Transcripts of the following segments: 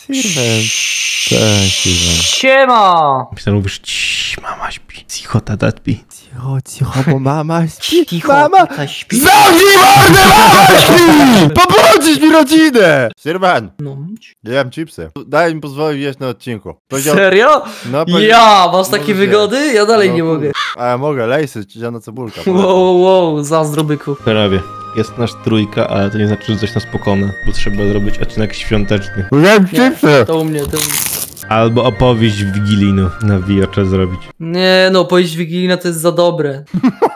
Sirwen. Cześć, Sirwen. Siema! Myślałem, mówisz, mama śpi. Cicho, tata śpi. Cicho, bo mama śpi. Cicho, Mama! tata śpi. Zamknij mordę, mama śpi! Pobudź mi rodzinę! Sirwen, No. jem chipsy. Daj mi pozwolić jeść na odcinku. Powiedział... Serio? No, Ja, masz takie Może. wygody? Ja dalej nie mogę. A ja mogę, lejsy, zielona cebulka. Wow, zazdro byku. Prawie. Jest nasz trójka, ale to nie znaczy, że coś nas pokona, bo trzeba zrobić odcinek świąteczny. Jem chipsy! To u mnie, to u mnie. Albo opowieść wigilijną na wijocze zrobić. Nie no, opowieść wigilijna to jest za dobre.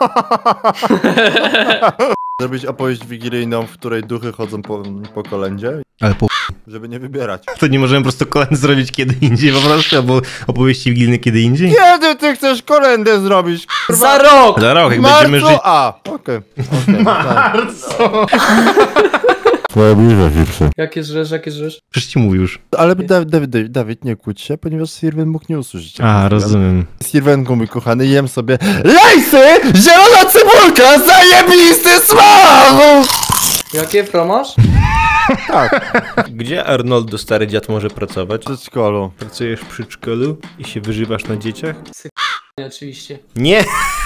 Zrobić opowieść wigilijną, w której duchy chodzą po kolędzie, Ale po żeby nie wybierać. to nie możemy po prostu kolęd zrobić kiedy indziej po prostu, albo opowieści wigilijne kiedy indziej? Kiedy ty chcesz kolędę zrobić? Za rok! Za rok, jak będziemy żyć... Okej. Marco! Twoja bliża chipsy. Jakie żresz? Przecież ci mówił już. Ale Dawid, nie kłóć się, ponieważ Sirwen mógł nie usłyszeć. A, rozumiem. Sirwenku, mój kochany, jem sobie lejsy! Zielona cebulka! Zajebisty smak! Jakie promasz? Gdzie Arnoldo, stary dziad, może pracować? W przedszkolu. Pracujesz w przedszkolu i się wyżywasz na dzieciach? Nie, oczywiście. Nie!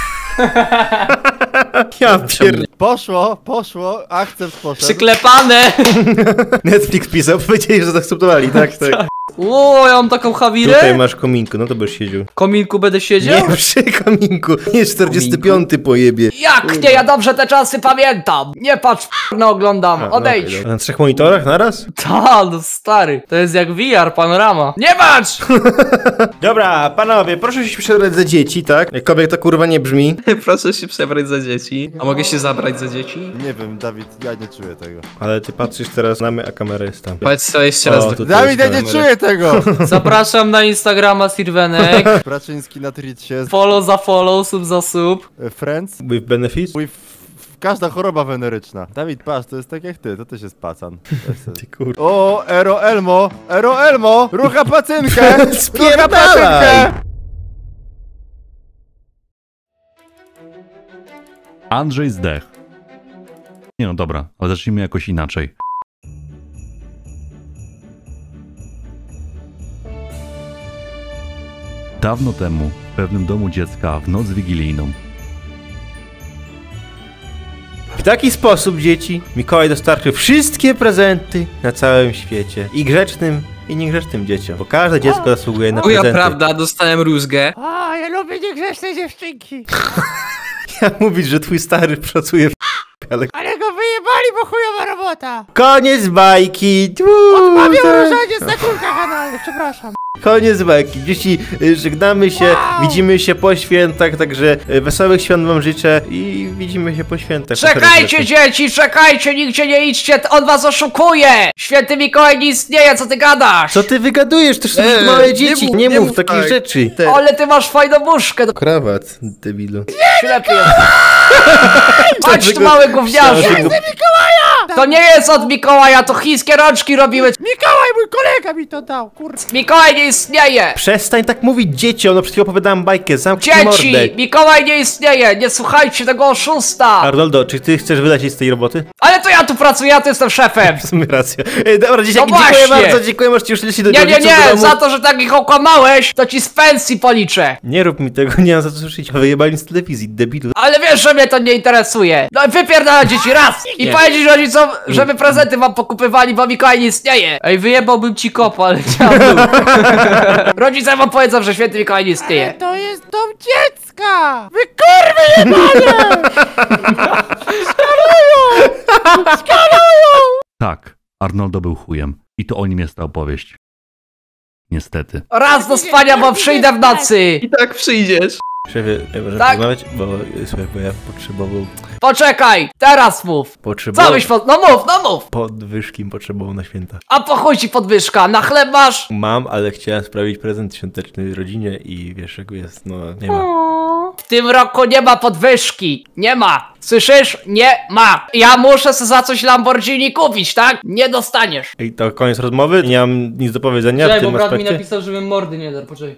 Ja pierd... Poszło, akcept poszedł. Przyklepane! Netflix pisał, powiedzieli, że zaakceptowali, tak? O, ja mam taką hawirę. Tutaj masz kominku, no to byś siedział. Kominku będę siedział? Nie, przy kominku. Nie, 45 pojebie. Jak nie, ja dobrze te czasy pamiętam. Nie patrz, no oglądam, odejdź. Okay, na 3 monitorach naraz? Ta, no stary, to jest jak VR, panorama. Nie patrz! Dobra, panowie, proszę się przebrać za dzieci, tak? Jakkolwiek to kurwa nie brzmi. Proszę się przebrać za dzieci. A mogę się zabrać za dzieci? Nie wiem, Dawid, ja nie czuję tego. Ale ty patrzysz teraz na mnie, a kamera jest tam. Powiedz to jeszcze raz. to Dawid, ja jest nie kamera. czuję tego! Zapraszam na Instagrama Sirwenek. Braczyński na Twitchie. Follow za follow, sub za sub. Friends. With benefits? Każda choroba weneryczna. Dawid, patrz, to jest tak jak ty, to też jest pacan. Ty kur... O, Ero Elmo! Rucha pacynkę! Rucha Spierdalaj! pacynkę! Andrzej zdech. Nie no dobra, ale zacznijmy jakoś inaczej. Dawno temu, w pewnym domu dziecka, w noc wigilijną, W taki sposób, dzieci, Mikołaj dostarczył wszystkie prezenty na całym świecie. I grzecznym, i niegrzecznym dzieciom. Bo każde dziecko zasługuje na Moja prezenty. prawda, dostałem rózgę. A, ja lubię niegrzeczne dziewczynki. Ja mówić, że twój stary pracuje w ale... Ale go wyjebali, bo chujowa robota. Koniec bajki! Mamy różaniec na kulkach analnych, przepraszam. Koniec bajki. Dzieci, żegnamy się, widzimy się po świętach, także wesołych świąt wam życzę i widzimy się po świętach. Czekajcie dzieci, czekajcie, nigdzie nie idźcie, on was oszukuje! Święty Mikołaj nie istnieje, co ty gadasz? Co ty wygadujesz? To są małe dzieci, nie mów takich rzeczy. Ale ty masz fajną muszkę do Krawat, debilu. ślepy. Chodź tu mały gówniarzu! To nie jest od Mikołaja, to chińskie rączki robiły. Mikołaj, mój kolega mi to dał, kurde. Mikołaj nie istnieje! Przestań tak mówić dzieciom, no przed chwilą opowiadałem bajkę, zamknij mordę. Dzieci! Mikołaj nie istnieje! Nie słuchajcie tego oszusta! Arnoldo, czy ty chcesz wylecieć z tej roboty? Ale to ja tu pracuję, ja tu jestem szefem! W sumie racja. Dobra, dzieciaki, No dziękuję właśnie. bardzo, dziękuję, możecie już lecieć do Nie, rodziców do nie, domu. za to, że tak ich okłamałeś, to ci z pensji policzę! Nie rób mi tego, nie mam za co słyszeć. Wyjebali z telewizji, debilu. Ale wiesz, że mnie to nie interesuje! No wypierdala dzieci raz! I powiedzieć rodzicom, żeby prezenty wam pokupywali, bo Mikołaj nie istnieje! Ej, wyjebałbym ci kopa, ale chciałbym. Rodzice wam powiedzą, że święty Mikołaj nie istnieje. To jest dom dziecka! Wy kurwy jebane! tak, Arnoldo był chujem. I to o nim jest ta opowieść. Niestety. Raz do spania, bo przyjdę w nocy! I tak przyjdziesz. Szefie, możemy Tak. porozmawiać? Bo słuchaj, bo ja Poczekaj, teraz mów! Co byś no mów! podwyżki potrzebował na święta. A po chuj ci podwyżka, na chleb masz? Mam, ale chciałem sprawić prezent świąteczny rodzinie i wiesz jak jest, no nie ma. W tym roku nie ma podwyżki. Nie ma. Słyszysz? Nie ma. Ja muszę sobie za coś Lamborghini kupić, tak? Nie dostaniesz. I to koniec rozmowy? Nie mam nic do powiedzenia w tym aspekcie? napisał, żebym mordy nie dał, poczekaj.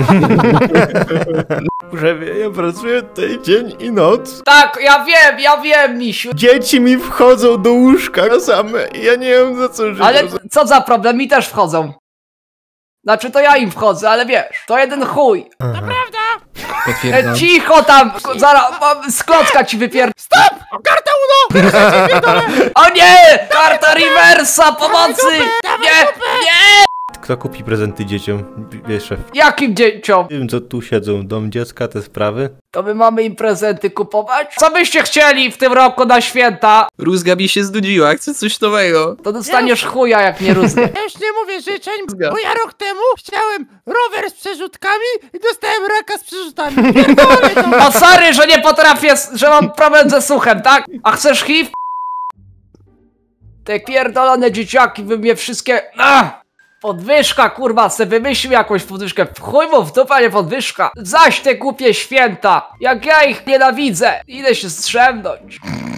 Szefie, ja pracuję tutaj dzień i noc. Tak, ja wiem, misiu. Dzieci mi wchodzą do łóżka same i ja nie wiem za co żyć. Ale co za problem, mi też wchodzą. Znaczy to ja im wchodzę, ale wiesz, to jeden chuj. Potwierdzam. Cicho tam! Zaraz, z klocka ci wypier... Stop! Karta UNO! O nie! Karta reversa! Pomocy! Nie! Nie! Kto kupi prezenty dzieciom? Wiesz, szef. Jakim dzieciom? Tym, co tu siedzą, dom dziecka, te sprawy. To my mamy im prezenty kupować? Co byście chcieli w tym roku na święta? Rózga mi się znudziła, chcę coś nowego. To dostaniesz chuja, jak nie rózgę. Ja już nie mówię życzeń, bo ja rok temu chciałem rower z przerzutkami i dostałem raka z przerzutami. Pierdolę to! No sorry, że nie potrafię, że mam problem ze słuchem, tak? A chcesz HIV? Te pierdolone dzieciaki, wy mnie wszystkie... Podwyżka, kurwa, se wymyślił jakąś podwyżkę. W chuj mu w dupę, nie podwyżka. Zaś te głupie święta. Jak ja ich nienawidzę. Idę się strzemnąć.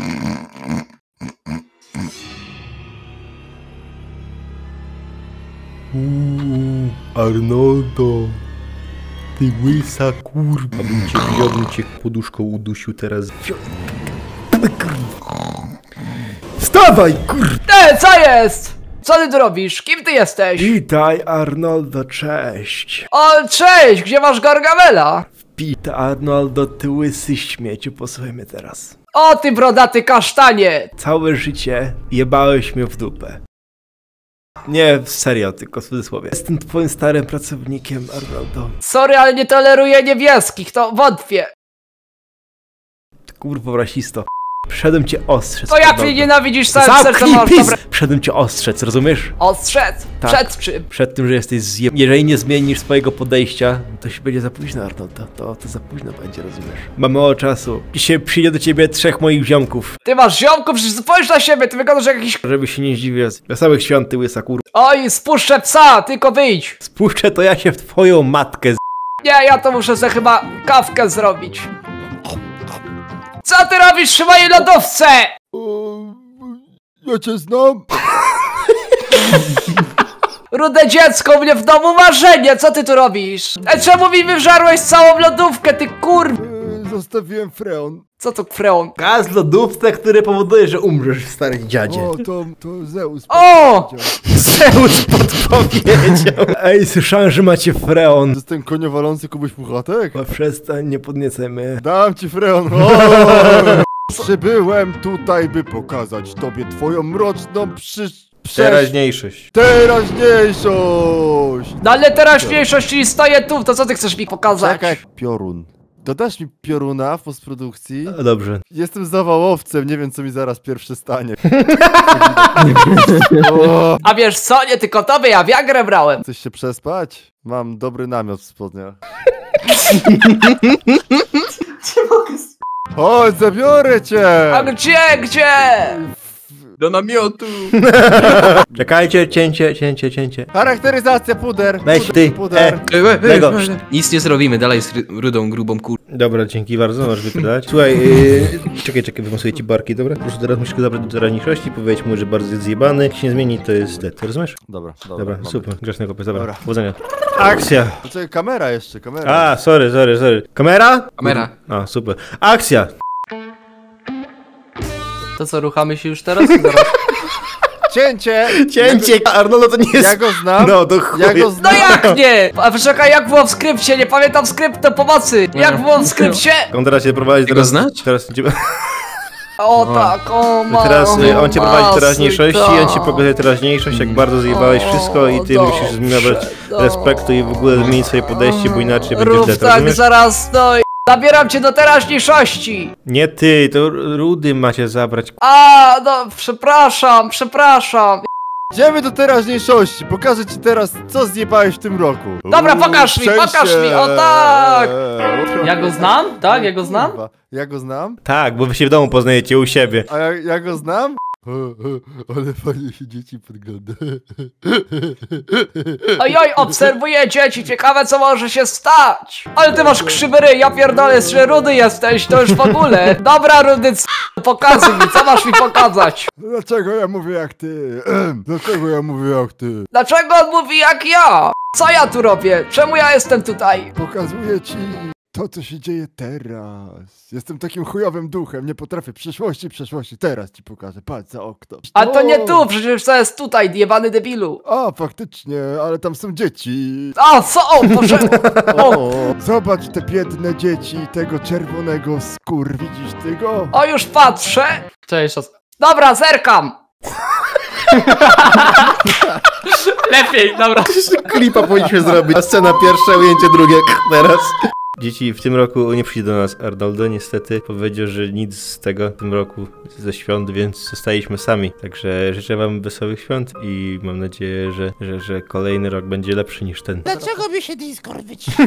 Arnoldo. Ty łysa kurwa. Bym cię poduszką udusił teraz. Wstawaj kurwa! Co jest? Co ty tu robisz? Kim ty jesteś? Witaj Arnoldo, cześć. O, cześć! Gdzie masz Gargamela? Witaj Arnoldo, ty łysy śmieciu, posłuchaj mnie teraz. O, ty brodaty kasztanie! Całe życie jebałeś mnie w dupę. Nie, serio, tylko w cudzysłowie. Jestem twoim starym pracownikiem, Arnoldo. Sorry, ale nie toleruję niebieskich, to wątpię. Ty kurwo rasisto. Przyszedłem cię ostrzec. To jak Arnoldo. mnie nienawidzisz całym sercem, Zamknij masz pis! dobre... Przyszedłem cię ostrzec, rozumiesz? Ostrzec? Tak. Przed czym? Przed tym, że jesteś Jeżeli nie zmienisz swojego podejścia, to się będzie za późno, Arnoldo. To za późno będzie, rozumiesz? Mamy mało czasu. Dzisiaj przyjdzie do ciebie 3 moich ziomków. Ty masz ziomków, przecież spójrz na siebie, ty wyglądasz jak jakiś... Żeby się nie zdziwił. Wesołych świąt, ty łysa kur... Oj, spuszczę psa, tylko wyjdź. Spuszczę to ja się w twoją matkę Nie, ja to muszę sobie chyba kawkę zrobić. Co ty robisz przy mojej lodówce? Ja cię znam. Rude dziecko, u mnie w domu marzenie, co ty tu robisz? Czemu mi wywżarłeś całą lodówkę, ty kur... Zostawiłem freon. Co to freon? Gaz w lodówce, który powoduje, że umrzesz, stary dziadzie. O, to Zeus. O! Zeus podpowiedział. Ej, słyszałem, że macie freon. To jest ten koniowalący Kubuś Puchatek? No przestań, nie podniecaj mnie. Dam ci freon. Przybyłem tutaj, by pokazać tobie twoją mroczną Teraźniejszość. teraźniejszość. No ale teraźniejszości stoję tu, to co ty chcesz mi pokazać? Czekaj, piorun. Dodasz mi pioruna w postprodukcji? No dobrze. Jestem zawałowcem, nie wiem co mi zaraz pierwsze stanie. A wiesz co, nie tylko tobie, ja Viagrę brałem. Chcesz się przespać? Mam dobry namiot w spodniach. Chodź, zabiorę cię! A gdzie? Do namiotu. Czekajcie, cięcie. Charakteryzacja puder! Weź ty, puder. Tego. Nic nie zrobimy, dalej z rudą, grubą kur... Dobra, dzięki bardzo, możesz wypytać. Słuchaj, czekaj, wymosuję ci barki, dobra? Proszę teraz musisz go zabrać do teraźniejszości, powiedzieć mu, że bardzo jest zjebany. Jak się nie zmieni, to jest dead, rozumiesz? Dobra, Dobra, mamy. super, grzecznego pies, dobra. Dobra. Powodzenia. Akcja! Czekaj, kamera jeszcze, kamera. A, sorry. Kamera? Kamera. A, super. Akcja! To co, ruchamy się już teraz? Cięcie! Cięcie! Arnoldo, to nie jest... Ja go znam. No, to chuj. Ja go No znam. jak nie? A poczekaj, jak było w skrypcie? Nie pamiętam skryptu pomocy. Jak było w skrypcie? On teraz cię prowadzi, Ty go teraz... znasz? Teraz cię... O tak, o ma. Teraz on cię prowadzi masy, teraźniejszości, tak. on ci pokazuje teraźniejszość, jak bardzo zjebałeś wszystko i ty dobrze, musisz nabrać respektu i w ogóle zmienić swoje podejście, bo inaczej będziesz Rób dead, tak, rozumiesz? zaraz stoi. Zabieram cię do teraźniejszości. Nie ty, to Rudy macie zabrać. A, no, przepraszam. Idziemy do teraźniejszości. Pokażę ci teraz, co zjebałeś w tym roku. Dobra, pokaż mi, Szczęście. o tak. Ja go znam? Tak, ja go znam? Kurwa, ja go znam? Tak, bo wy się w domu poznajecie u siebie. A ja go znam? Ale fajnie się dzieci podgląda. Ojoj, obserwuję dzieci, ciekawe co może się stać. Ale ty masz krzywy ryj, ja pierdolę, że rudy jesteś, to już w ogóle. Dobra, rudy, pokazuj mi, co masz mi pokazać? Dlaczego ja mówię jak ty? Dlaczego ja mówię jak ty? Dlaczego on mówi jak ja? Co ja tu robię? Czemu ja jestem tutaj? Pokazuję ci to, co się dzieje teraz. Jestem takim chujowym duchem, nie potrafię przeszłości. Teraz ci pokażę, patrz za okno. A to nie tu, przecież to jest tutaj, jebany debilu. A, faktycznie, ale tam są dzieci. A, co? O, Boże. O, zobacz te biedne dzieci tego czerwonego widzisz ty go? O, już patrzę. Cześć, dobra, zerkam. Lepiej, dobra. Klipa powinniśmy zrobić. A scena pierwsza, ujęcie drugie. Teraz. Dzieci, w tym roku nie przyjdzie do nas Arnoldo, niestety. Powiedział, że nic z tego w tym roku ze świąt, więc zostaliśmy sami. Także życzę wam wesołych świąt i mam nadzieję, że kolejny rok będzie lepszy niż ten. Dlaczego mi się Discord wyciszył?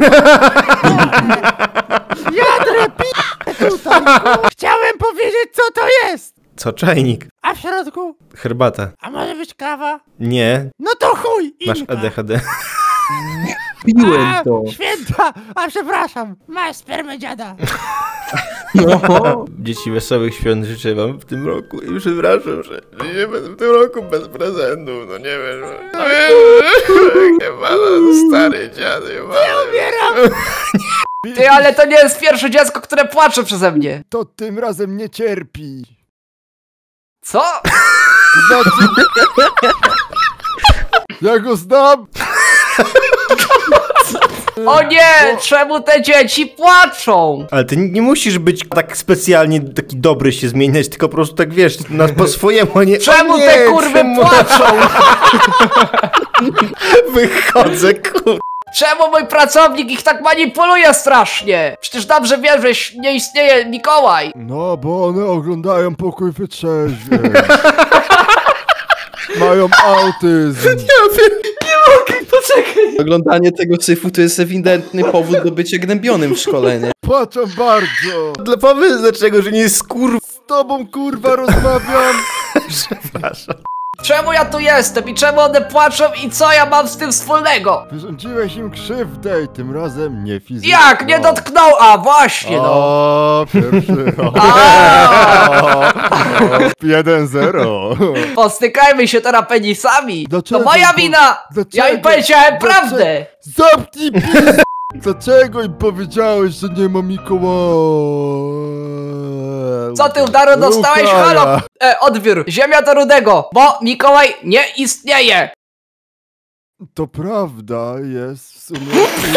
Jadre tutaj! Chciałem powiedzieć, co to jest! Co, czajnik? A w środku? Herbata. A może być kawa? Nie. No to chuj! Masz Inka. ADHD. Piłem A, to. święta! A przepraszam, masz spermę dziada. No. Dzieci, wesołych świąt życzę wam w tym roku i przepraszam, że nie będę w tym roku bez prezentów, no nie wiem. No chyba stary dziad, chyba. Umieram! Ty, ale to nie jest pierwsze dziecko, które płacze przeze mnie. To tym razem nie cierpi. Co? Znaczy... Ja go znam! O nie, czemu te dzieci płaczą? Ale ty nie musisz być tak specjalnie taki dobry się zmieniać, tylko po prostu tak wiesz, po swojemu, a nie... Czemu o nie, te kurwy czemu- płaczą? Wychodzę, kur... Czemu mój pracownik ich tak manipuluje strasznie? Przecież dobrze wiesz, że nie istnieje Mikołaj. No, bo one oglądają Pokój Wytrzeźwień. Mają autyzm. Poczekaj. Oglądanie tego syfu to jest ewidentny powód do bycia gnębionym w szkole, nie? Płaczą bardzo. Dla powiedz dlaczego, że nie jest Z tobą, kurwa, rozmawiam. Przepraszam. Czemu ja tu jestem i czemu one płaczą i co ja mam z tym wspólnego? Wyrządziłeś im krzywdę i tym razem nie fizycznie. Jak? Nie dotknął? A właśnie no. O, pierwszy. A! 1-0. Postykajmy się teraz penisami. Dlaczego? To moja wina. Dlaczego? Ja im powiedziałem Dlaczego? prawdę. Zamknij pis... Dlaczego im powiedziałeś, że nie ma Mikołaja? Co ty, Daro, dostałeś? Ruchaja. Halo! Odbiór. Ziemia do Rudego, bo Mikołaj nie istnieje. To prawda, jest w sumie...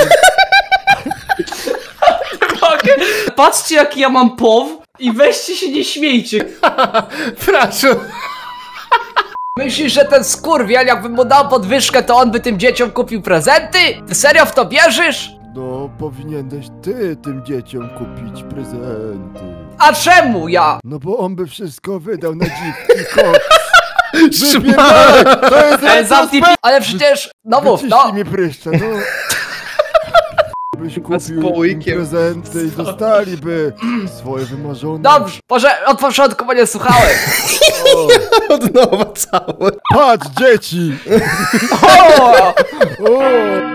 Patrzcie, jaki ja mam pow i weźcie się nie śmiejcie. Proszę. Myślisz, że ten skurwiel, jakbym mu dał podwyżkę, to on by tym dzieciom kupił prezenty? Ty serio w to wierzysz? No, powinieneś ty tym dzieciom kupić prezenty. A czemu ja? No bo on by wszystko wydał na dziwki koks. Wypierdalaj! To jest Zamknij ale przecież... No mów, no. Wyciśnij mi pryszcze, no. Byś z kupił im połykiem. prezenty i dostaliby swoje wymarzone... Dobrze, może od początku, bo nie słuchałem. O, Od nowa całe. patrz, dzieci! O! O,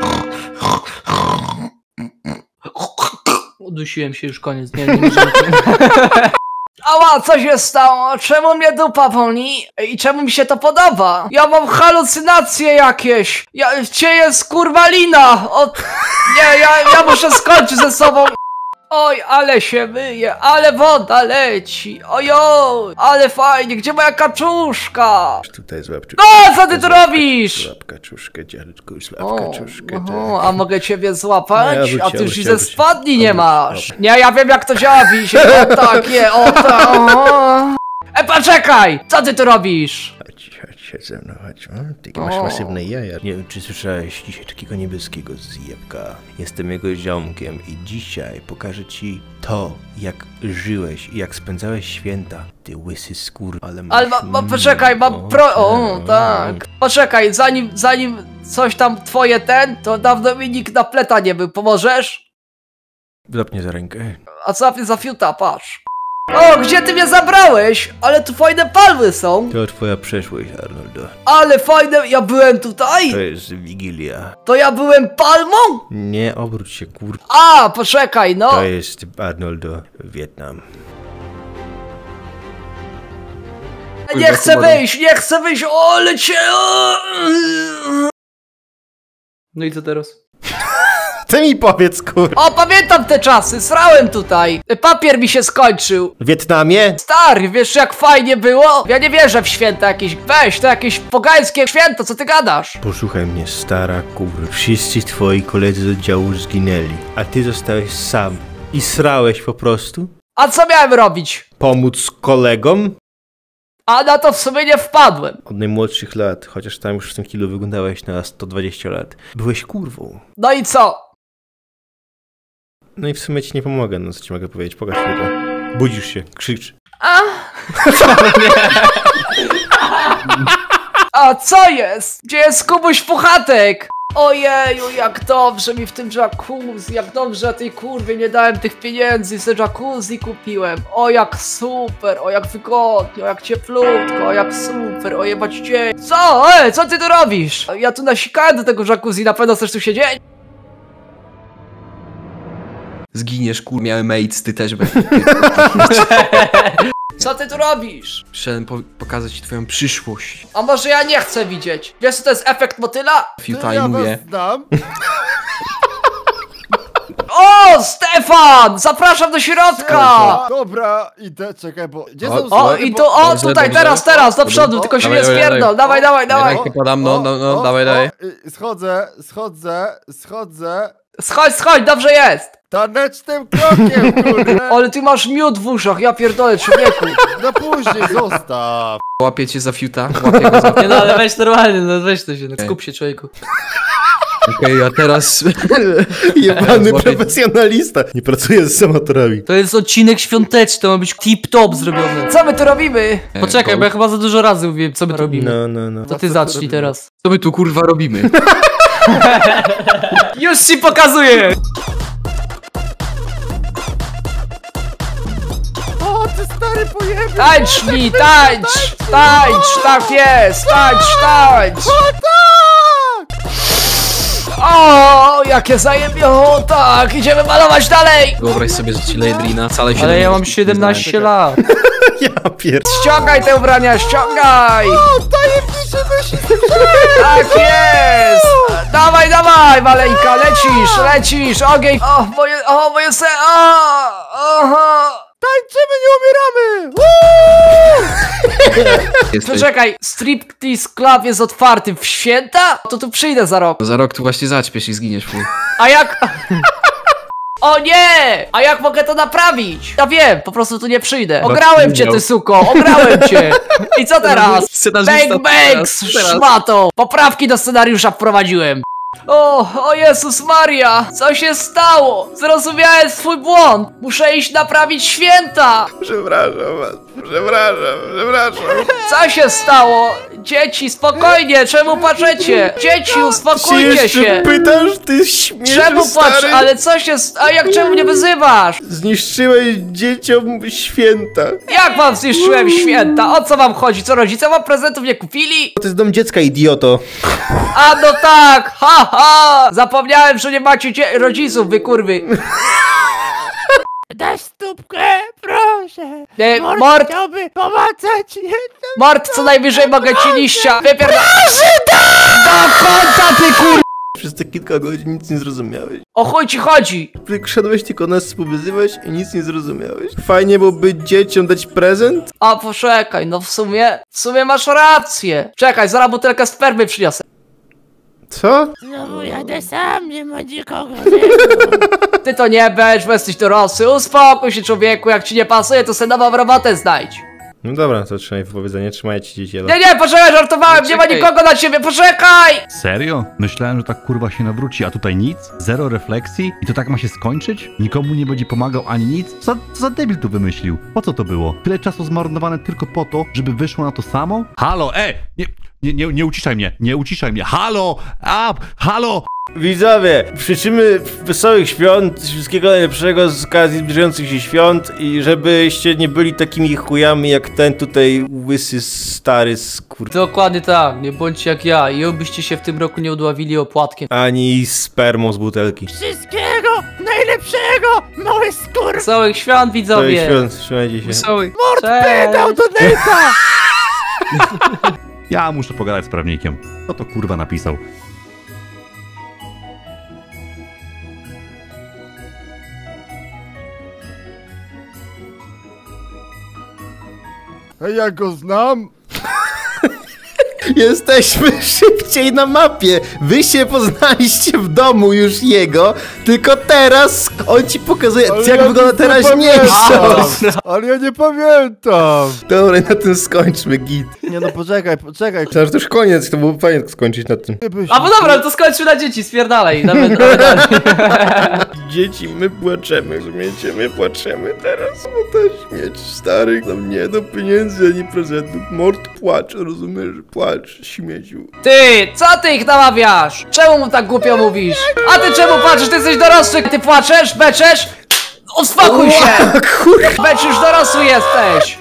Udusiłem się, już koniec, nie możemy. Ała, co się stało? Czemu mnie dupa boli? I czemu mi się to podoba? Ja mam halucynacje jakieś! Gdzie jest kurwa lina? Nie, ja muszę skończyć ze sobą! Oj, ale się myje, ale woda leci! Ojoj, ale fajnie, gdzie moja kaczuszka? Tutaj złap czuszkę. No, co ty tu robisz? Złap kaczuszkę, dziadku, złap O, kaczuszkę. o, a mogę ciebie złapać? Nie, A ty już obróć, ze obróć. spodni nie Obróć, masz. obróć. Nie, ja wiem jak to działa, wisie. O takie, o tak. Poczekaj! Co ty tu robisz? Chodź ze mną, chodź. Takie O. masz masywne jaja. Nie wiem, czy słyszałeś dzisiaj takiego niebieskiego zjebka. Jestem jego ziomkiem i dzisiaj pokażę ci to, jak żyłeś i jak spędzałeś święta. Ty łysy skór, ale masz... Ale poczekaj, mam O, tak. Poczekaj, zanim coś tam twoje to dawno mi nikt na pleta nie był. Pomożesz? Złap mnie za rękę. A co za fiuta, patrz. O, gdzie ty mnie zabrałeś? Ale tu fajne palmy są. To twoja przeszłość, Arnoldo. Ale fajne, ja byłem tutaj? To jest Wigilia. To ja byłem palmą? Nie obróć się, kur... A, poczekaj, no. To jest, Arnoldo, Wietnam. Nie chcę wyjść, o, lecie! No i co teraz? Ty mi powiedz, kur... O, pamiętam te czasy, srałem tutaj. Papier mi się skończył. W Wietnamie? Stary, wiesz jak fajnie było? Ja nie wierzę w święta jakieś. Weź, to jakieś pogańskie święto, co ty gadasz? Posłuchaj mnie, stara kur... Wszyscy twoi koledzy z oddziału zginęli, a ty zostałeś sam. I srałeś po prostu? A co miałem robić? Pomóc kolegom? A na to w sumie nie wpadłem. Od najmłodszych lat, chociaż tam już w tym kilu wyglądałeś na 120 lat. Byłeś kurwą. No i co? No i w sumie ci nie pomogę, no co ci mogę powiedzieć, pokaż mi to. Budzisz się, krzycz. A co jest? Gdzie jest Kubuś Puchatek? Ojeju, jak dobrze mi w tym jacuzzi, jak dobrze tej kurwie nie dałem tych pieniędzy, se jacuzzi kupiłem. O jak super, o jak wygodnie, o jak cieplutko, o jak super, o jebać dzień. Co? Co ty tu robisz? Ja tu nasikałem do tego jacuzzi, na pewno chcesz tu siedzieć? Zginiesz, kur, miałem AIDS, ty też będziesz. Co ty tu robisz? Przyszedłem pokazać ci twoją przyszłość. A może ja nie chcę widzieć? Wiesz co to jest efekt motyla? Fiuta i Ja was mówię. znam. O, Stefan! Zapraszam do środka! Dobra, idę, czekaj, bo... Gdzie O, są O, schody, i bo- tu, o, Dobrze, tutaj, dobrze. teraz, do przodu, tylko się Dawaj, nie dawaj, spierdol. Dawaj, dawaj, dawaj. Rękę podam, no, dawaj, dawaj. Schodzę. Schodź, dobrze jest. Tanecznym krokiem, kurde. Ale ty masz miód w uszach, ja pierdolę, człowieku. No później, zostaw. Łapię cię za fiuta, łapię go za... Nie no, ale weź normalnie, no weź to się, skup się, człowieku. Okej, a teraz... Jebany Złapię- profesjonalista. Nie pracuje z amatorami. To jest odcinek świąteczny, to ma być tip-top zrobiony. Co my tu robimy? Poczekaj, bo ja chyba za dużo razy mówiłem, co my robimy. No. To ty zacznij teraz. Co my tu kurwa robimy? Już ci pokazuję! O, ty stary pojebie. Tańcz mi, tańcz, tak jest, tańcz. O, tak! O, jakie zajebie, o tak, idziemy malować dalej. Wyobraź sobie, że ci leje drina, wcale się... Ale ja mam 17 lat. Ja pier... Ściągaj te ubrania, ściągaj! O, tajemniczy myśl. Tak jest! Dawaj, maleńka, lecisz, ogień! Moje se... Tańczymy, nie umieramy. Jesteś. Czekaj, striptease club jest otwarty w święta? To tu przyjdę za rok. Za rok tu właśnie zaćpiesz i zginiesz, fuj. A jak... O nie! A jak mogę to naprawić? Ja wiem, po prostu tu nie przyjdę. Ograłem cię, ty suko, ograłem cię. I co teraz? Scenarzysta Bang, teraz. szmato! Poprawki do scenariusza wprowadziłem. O Jezus Maria! Co się stało? Zrozumiałem swój błąd! Muszę iść naprawić święta! Przepraszam was. Przepraszam. Co się stało? Dzieci, spokojnie, czemu płaczecie? Dzieci, uspokójcie się! pytasz, ty śmiesz, Czemu płacz? Ale co się... A jak czemu nie wyzywasz? Zniszczyłeś dzieciom święta. Jak wam zniszczyłem święta? O co wam chodzi? Co, rodzice wam prezentów nie kupili? To jest dom dziecka, idioto. A no tak! Ha! Zapomniałem, że nie macie rodziców, wy kurwy! Daj stópkę, proszę. Mord, Chciałby pomacać. Mord, co najwyżej mogę ci liścia wypierdolać. Do kąta, ty kur... Przez te kilka godzin nic nie zrozumiałeś. O chuj ci chodzi! Szedłeś tylko nas spowyzywać i nic nie zrozumiałeś. Fajnie byłoby dzieciom dać prezent? A poczekaj, no w sumie masz rację. Czekaj, zaraz butelkę spermy przyniosę. Co? Znowu jadę sam, nie ma nikogo. Ty to nie będziesz, bo jesteś dorosły. Uspokój się, człowieku, jak ci nie pasuje, to sobie nową robotę znajdź. No dobra, to trzymaj wypowiedzenie, trzymajcie dzieci. Nie, poczekaj, żartowałem, nie ma Czekaj. nikogo na ciebie, poczekaj! Serio? Myślałem, że tak kurwa się nawróci, a tutaj nic? Zero refleksji? I to tak ma się skończyć? Nikomu nie będzie pomagał ani nic? Co za debil tu wymyślił? Po co to było? Tyle czasu zmarnowane tylko po to, żeby wyszło na to samo? Halo, nie uciszaj mnie, nie uciszaj mnie, halo, halo! Widzowie, życzymy wesołych świąt, wszystkiego najlepszego z okazji zbliżających się świąt i żebyście nie byli takimi chujami jak ten tutaj łysy stary skur... Dokładnie tak, nie bądźcie jak ja i obyście się w tym roku nie udławili opłatkiem. Ani spermą z butelki. Wszystkiego najlepszego, mały skur. Wesołych świąt, Wesołych widzowie! świąt, trzymajcie się. Wesoły. Mord Cześć. pedał do neta. Ja muszę pogadać z prawnikiem. Kto to kurwa napisał? A ja go znam? Jesteśmy szybciej na mapie. Wy się poznaliście w domu już jego, tylko teraz on ci pokazuje, Ale jak ja wygląda nic nie teraźniejszość. Ale ja nie pamiętam! Dobra, na tym skończmy, git. Nie no, poczekaj. Myślałem, że to już koniec, to było fajnie skończyć na tym. A bo dobra, to skończmy na dzieci, spierdalaj. Nawet dalej. Dzieci, my płaczemy, rozumiecie? My płaczemy teraz, bo też śmieć starych nam nie do pieniędzy ani prezentów. Mord płacz, rozumiesz? Płacz, śmieciu. Ty, co ty ich namawiasz? Czemu mu tak głupio mówisz? A ty czemu płaczesz? Ty jesteś dorosły, ty płaczesz? Beczesz? Uspokój się! Kurwa! Beczysz, dorosły jesteś!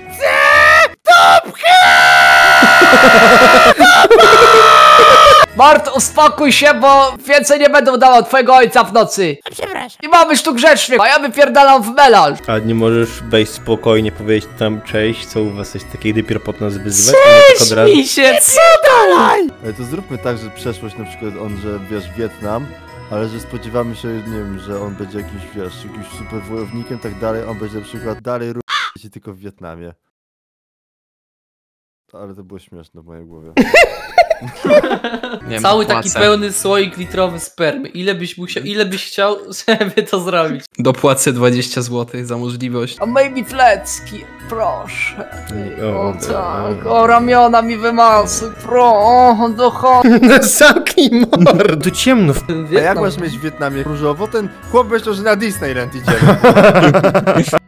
Mort, uspokój się, bo więcej nie będę udawał twojego ojca w nocy. Przepraszam. Nie ma być tu grzeczny, a ja wypierdalam w melanż. A nie możesz wejść spokojnie, powiedzieć tam cześć, co u was jest takie, dopiero potem nas wyzywać? Cześć mi się, co dalej? Ale to zróbmy tak, że przeszłość na przykład on, że wiesz, Wietnam, ale że spodziewamy się, nie wiem, że on będzie jakimś, wiesz, jakimś super wojownikiem, tak dalej, on będzie na przykład dalej się tylko w Wietnamie. Ale to było śmieszne w mojej głowie. Nie, Cały dopłacę. taki pełny słoik litrowy spermy. Ile byś chciał, żeby to zrobić? Dopłacę 20 zł za możliwość. A maybe flecki, proszę. O, O tak, o ramiona mi wymasuj, dochodzi. Zamknij mord! Tu ciemno. A jak masz mieć w Wietnamie różowo? Ten chłop myślał, że na Disneyland idziemy.